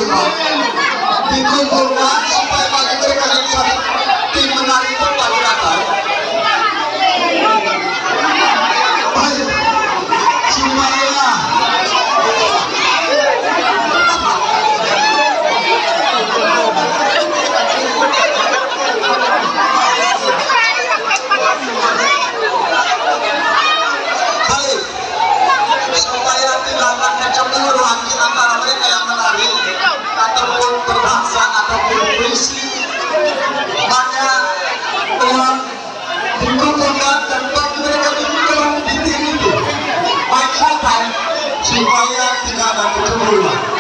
Imam dikumpulkan supaya bagi mereka yang satu tim menari itu bagi rata. Baik, supaya tidak akan kecemburuan di antara mereka yang menari ataupun berbangsa ataupun berisi, maka telah dikumpulkan dan bagi mereka dikumpulkan di tim itu baik supaya tidak ada kecemburuan.